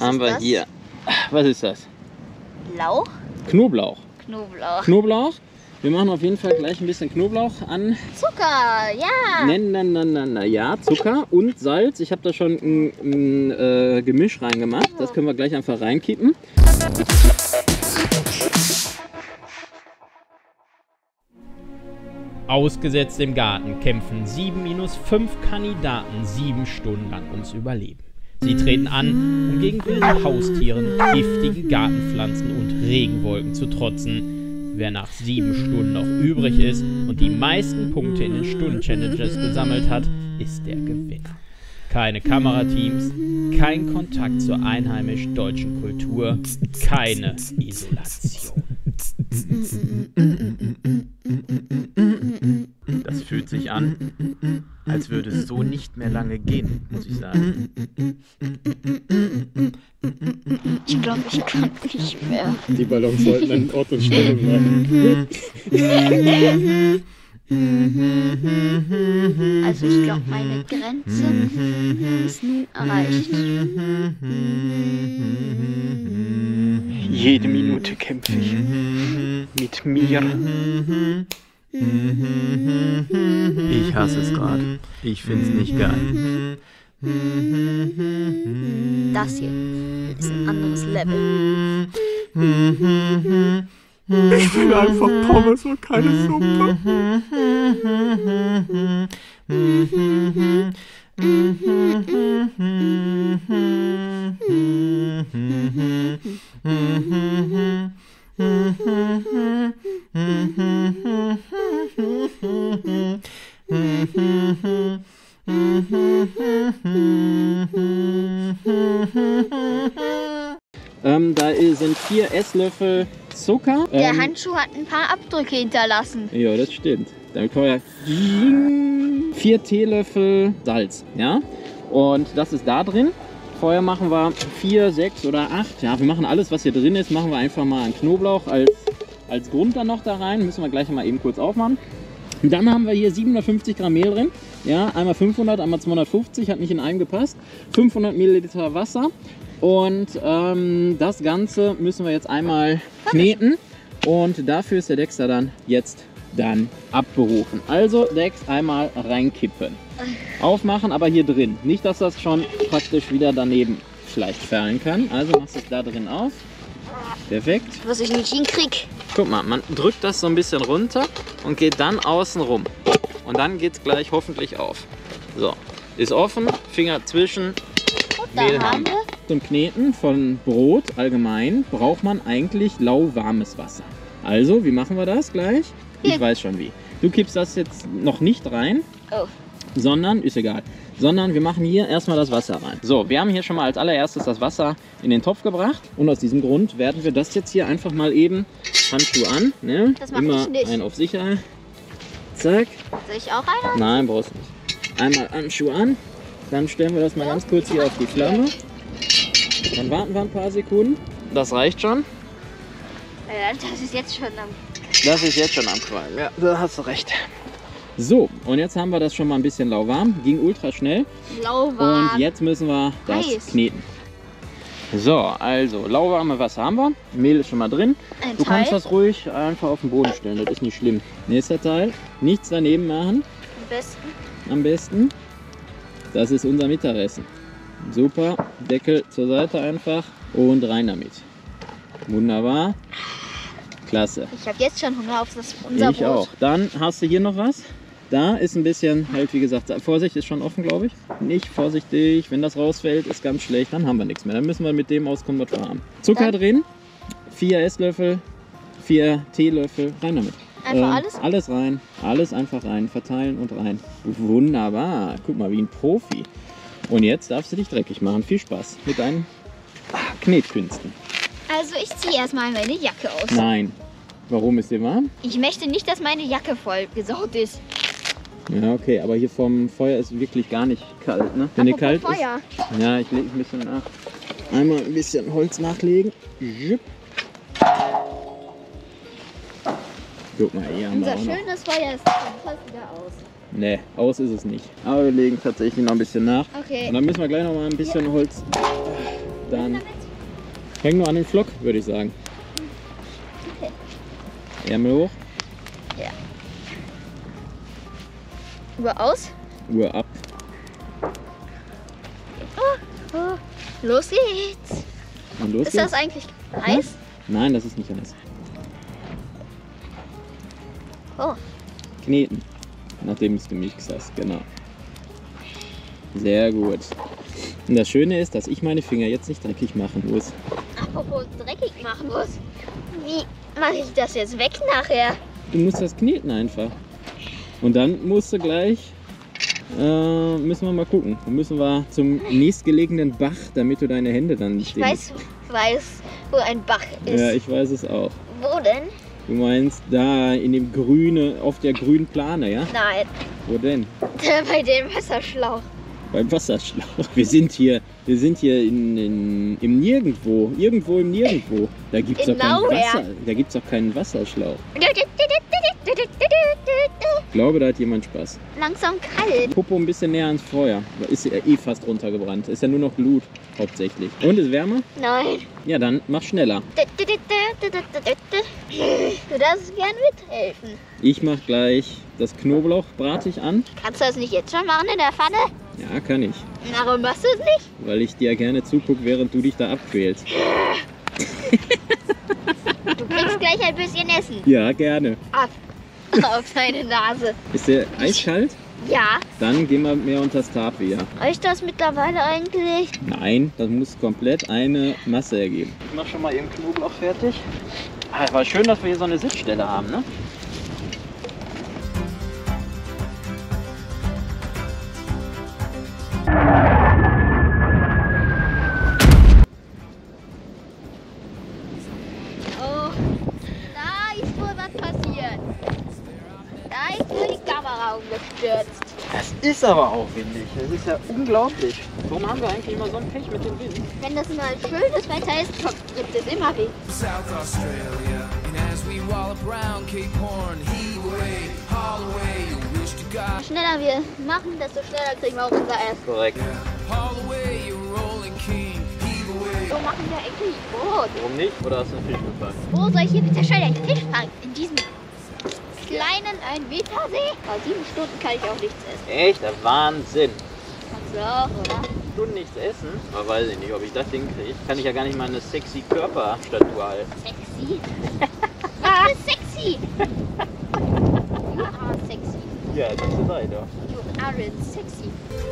haben wir hier. Was ist das? Lauch? Knoblauch. Knoblauch. Knoblauch. Wir machen auf jeden Fall gleich ein bisschen Knoblauch an. Zucker, ja. Ja, Zucker und Salz. Ich habe da schon ein Gemisch reingemacht. Das können wir gleich einfach reinkippen. Ausgesetzt im Garten kämpfen 7-5 Kandidaten 7 Stunden lang ums Überleben. Sie treten an, um gegen wilde Haustieren, giftigen Gartenpflanzen und Regenwolken zu trotzen. Wer nach 7 Stunden noch übrig ist und die meisten Punkte in den Stunden-Challenges gesammelt hat, ist der Gewinner. Keine Kamerateams, kein Kontakt zur einheimisch-deutschen Kultur, keine Isolation. Das fühlt sich an, als würde es so nicht mehr lange gehen, muss ich sagen. Ich glaube, ich kann nicht mehr. Die Ballons sollten an Ort und Stelle bleiben. Also ich glaube, meine Grenze ist nun erreicht. Jede Minute kämpfe ich mit mir. Ich hasse es gerade. Ich finde es nicht geil. Das hier ist ein anderes Level. Ich will einfach Pommes und keine Suppe. Da sind 4 Esslöffel Zucker. Der Handschuh hat ein paar Abdrücke hinterlassen. Ja, das stimmt. Dann können wir 4 Teelöffel Salz, ja? Und das ist da drin. Vorher machen wir 4, 6 oder 8. Ja, wir machen alles, was hier drin ist, machen wir einfach mal einen Knoblauch als Grund dann noch da rein. Müssen wir gleich mal eben kurz aufmachen. Und dann haben wir hier 750 Gramm Mehl drin. Ja, einmal 500, einmal 250, hat nicht in einem gepasst. 500 Milliliter Wasser. Und das Ganze müssen wir jetzt einmal kneten. Und dafür ist der Dexter dann jetzt abberufen. Also Dex einmal reinkippen. Aufmachen, aber hier drin. Nicht, dass das schon praktisch wieder daneben vielleicht fallen kann. Also machst du es da drin auf. Perfekt. Was ich nicht hinkriege. Guck mal, man drückt das so ein bisschen runter und geht dann außen rum. Und dann geht es gleich hoffentlich auf. So, ist offen, Finger zwischen. Mehl haben wir. Zum Kneten von Brot allgemein braucht man eigentlich lauwarmes Wasser. Also, wie machen wir das gleich? Ich weiß schon wie. Du kippst das jetzt noch nicht rein, sondern, ist egal, sondern wir machen hier erstmal das Wasser rein. So, wir haben hier schon mal als allererstes das Wasser in den Topf gebracht und aus diesem Grund werden wir das jetzt hier einfach mal eben, Handschuh an, ne? Das mach Immer ich nicht. einen auf sicher. Zack. Soll ich auch einer? Nein, brauchst du nicht. Einmal Handschuh an, dann stellen wir das mal ganz kurz hier auf die Flamme. Dann warten wir ein paar Sekunden. Das reicht schon. Das ist jetzt schon am... Das ist jetzt schon am Qualmen, ja, da hast du recht. So, und jetzt haben wir das schon mal ein bisschen lauwarm. Ging ultra schnell. Lauwarm. Und jetzt müssen wir das Heiß. kneten. So, also lauwarme Wasser haben wir. Mehl ist schon mal drin. Ein Du kannst Teil. das ruhig einfach auf den Boden stellen, das ist nicht schlimm. Nächster Teil, nichts daneben machen, Am besten. am besten. Das ist unser Mittagessen. Super, Deckel zur Seite einfach und rein damit. Wunderbar. Klasse. Ich habe jetzt schon Hunger auf unser Ich Brot. auch. Dann hast du hier noch was. Da ist ein bisschen, halt wie gesagt, Vorsicht, ist schon offen, glaube ich. Nicht vorsichtig, wenn das rausfällt, ist ganz schlecht, dann haben wir nichts mehr. Dann müssen wir mit dem auskommen, was wir haben. Zucker drin, 4 Esslöffel, 4 Teelöffel, rein damit. Einfach alles? Alles rein, alles einfach rein, verteilen und rein. Wunderbar, guck mal, wie ein Profi. Und jetzt darfst du dich dreckig machen. Viel Spaß mit deinen Knetkünsten. Also ich ziehe erstmal meine Jacke aus. Nein. Warum, ist dir warm? Ich möchte nicht, dass meine Jacke voll gesaut ist. Ja, okay, aber hier vom Feuer ist wirklich gar nicht kalt, ne? Wenn dir kalt Feuer. ist. Ja, ich lege ein bisschen nach. Einmal ein bisschen Holz nachlegen. Jupp. Guck mal, hier haben wir Unser auch noch. schönes Feuer ist fast wieder aus. Ne, aus ist es nicht. Aber wir legen tatsächlich noch ein bisschen nach. Okay. Und dann müssen wir gleich noch mal ein bisschen Holz Dann häng nur an den Flock, würde ich sagen. Okay. Ärmel hoch, Ja. Uhr aus. Uhr ab. Oh. Los geht's. Und los Ist das geht's. eigentlich heiß? Nein, das ist nicht heiß. Oh. Kneten, nachdem du gemixt hast, genau. Sehr gut. Und das Schöne ist, dass ich meine Finger jetzt nicht dreckig machen muss. Apropos dreckig machen muss. Wie mache ich das jetzt weg nachher? Du musst das kneten einfach. Und dann musst du gleich, müssen wir mal gucken. Dann müssen wir zum nächstgelegenen Bach, damit du deine Hände dann nicht Ich weiß, wo ein Bach ist. Ja, ich weiß es auch. Wo denn? Du meinst da in dem grüne, auf der grünen Plane, ja? Nein, Wo denn? bei dem Wasserschlauch. Beim Wasserschlauch. Wir sind hier im Nirgendwo. Irgendwo im Nirgendwo. Da gibt es In doch kein Nowhere. Wasser. Da gibt's doch keinen Wasserschlauch. Ich glaube, da hat jemand Spaß. Langsam kalt. Popo ein bisschen näher ans Feuer. Da ist ja eh fast runtergebrannt. Ist ja nur noch Glut hauptsächlich. Und ist wärmer? Nein. Ja, dann mach schneller. Du darfst gern mithelfen. Ich mach gleich das Knoblauch, brate ich an. Kannst du das nicht jetzt schon machen in der Pfanne? Ja, kann ich. Warum machst du es nicht? Weil ich dir gerne zugucke, während du dich da abquälst. Du kriegst gleich ein bisschen Essen. Ja, gerne. Ab. Auf deine Nase. Ist der eiskalt? Ja. Dann gehen wir mehr unter das Tarp wieder. Reicht das mittlerweile eigentlich? Nein, das muss komplett eine Masse ergeben. Ich mach schon mal eben Knoblauch fertig. War schön, dass wir hier so eine Sitzstelle haben, ne? Oh, da ist wohl was passiert. Da ist wohl die Kamera umgestürzt. Das ist aber auch windig. Das ist ja unglaublich. Warum haben wir eigentlich immer so ein Pech mit dem Wind? Wenn das mal schönes Wetter ist, gibt es immer Wind. South Australia. And as we wallop round Cape Horn, heave away, haul away, you wish to God. Je schneller wir machen, desto schneller kriegen wir auch unser Essen. Korrekt. Haul away, you rolling king, heave away. So machen wir eigentlich Brot. Warum nicht? Oder hast du einen Fisch gefangen? Wo soll ich hier bitte schön einen Fisch fangen? In diesem kleinen 1-Meter-See? Vor 7 Stunden kann ich auch nichts essen. Echt? Der Wahnsinn. Kannst du auch, oder? Stunden nichts essen? Aber weiß ich nicht, ob ich das hinkriege. Kann ich ja gar nicht mal eine sexy Körperstatur halten. Sexy? Was ist sexy? You are sexy. Ja, das ist weiter. You aren't sexy.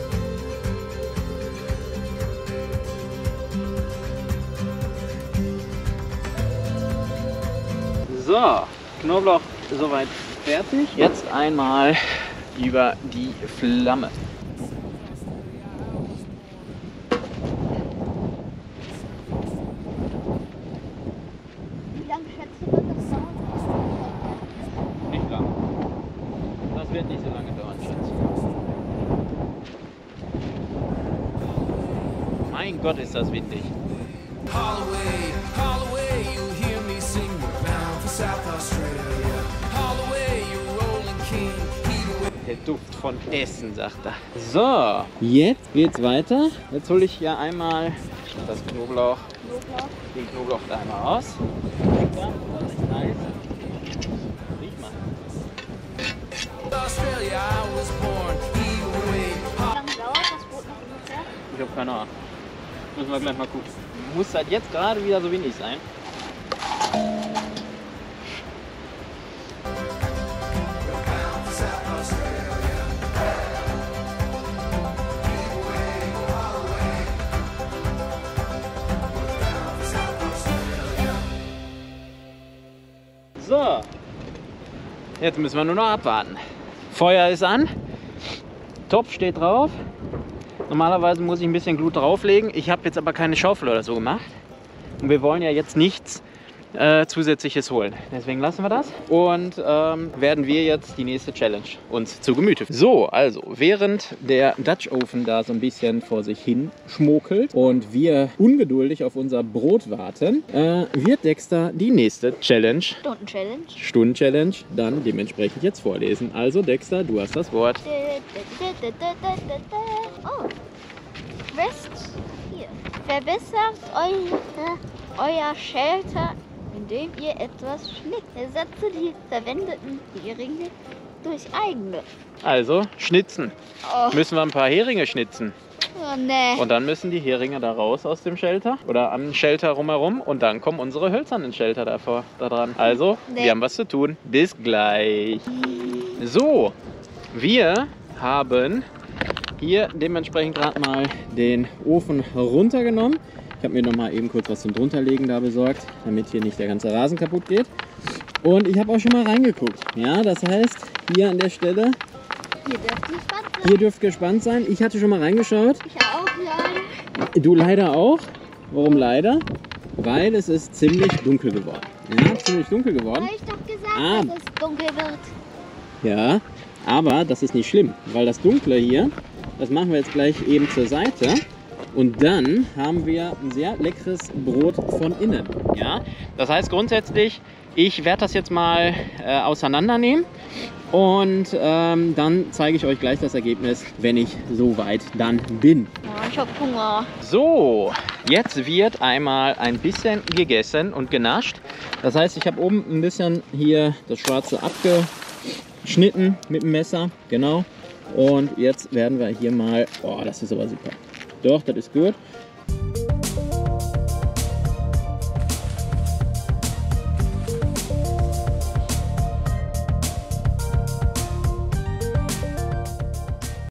So, Knoblauch soweit fertig. Jetzt einmal über die Flamme. Wie lange schätzt du, wird das dauern? Nicht lang. Das wird nicht so lange dauern, Schatz. Mein Gott, ist das windig. Haul away, you'll hear me sing. We're bound for South Australia. Haul away, you rolling king, heave away. Der Duft von Essen, sagt er. So, jetzt geht's weiter. Jetzt hole ich hier einmal das Knoblauch, den Knoblauch da einmal aus. Lecker, das ist nice. Riech mal. Australia, I was born, heave away. Wie lange dauert das Brot noch ungefähr? Ich habe keine Ahnung. Müssen wir gleich mal gucken. Muss halt jetzt gerade wieder so windig sein. So, jetzt müssen wir nur noch abwarten. Feuer ist an, Topf steht drauf. Normalerweise muss ich ein bisschen Glut drauflegen. Ich habe jetzt aber keine Schaufel oder so gemacht. Und wir wollen ja jetzt nichts Zusätzliches holen. Deswegen lassen wir das und werden wir jetzt die nächste Challenge uns zu Gemüte führen. So, also während der Dutch Oven da so ein bisschen vor sich hin schmokelt und wir ungeduldig auf unser Brot warten, wird Dexter die nächste Challenge, Stunden-Challenge. Stunden-Challenge, dann dementsprechend jetzt vorlesen. Also Dexter, du hast das Wort. Oh. Fest. Hier. Verbessert euer Shelter, indem ihr etwas schnitzt. Ersetze die verwendeten Heringe durch eigene. Also schnitzen. Oh, Müssen wir ein paar Heringe schnitzen. oh nee. Und dann müssen die Heringe da raus aus dem Shelter oder am Shelter rumherum und dann kommen unsere hölzernen Shelter da dran. Also, Nee. wir haben was zu tun. Bis gleich. So, wir haben hier dementsprechend gerade mal den Ofen runtergenommen. Ich habe mir noch mal eben kurz was zum Drunterlegen da besorgt, damit hier nicht der ganze Rasen kaputt geht. Und ich habe auch schon mal reingeguckt. Ja, das heißt, hier an der Stelle, Hier dürft ihr spannend sein. hier dürft gespannt sein. Ich hatte schon mal reingeschaut. Ich auch, ja. Du leider auch. Warum leider? Weil es ist ziemlich dunkel geworden. Ja, ziemlich dunkel geworden. Habe ich doch gesagt, Ah. dass es dunkel wird. Ja, aber das ist nicht schlimm, weil das Dunkle hier, das machen wir jetzt gleich eben zur Seite. Und dann haben wir ein sehr leckeres Brot von innen. Ja, das heißt grundsätzlich, ich werde das jetzt mal auseinandernehmen. Und dann zeige ich euch gleich das Ergebnis, wenn ich soweit dann bin. Oh, ich habe Hunger. So, jetzt wird einmal ein bisschen gegessen und genascht. Das heißt, ich habe oben ein bisschen hier das Schwarze abgeschnitten mit dem Messer. Genau. Und jetzt werden wir hier mal... Oh, das ist aber super. Doch, das ist gut.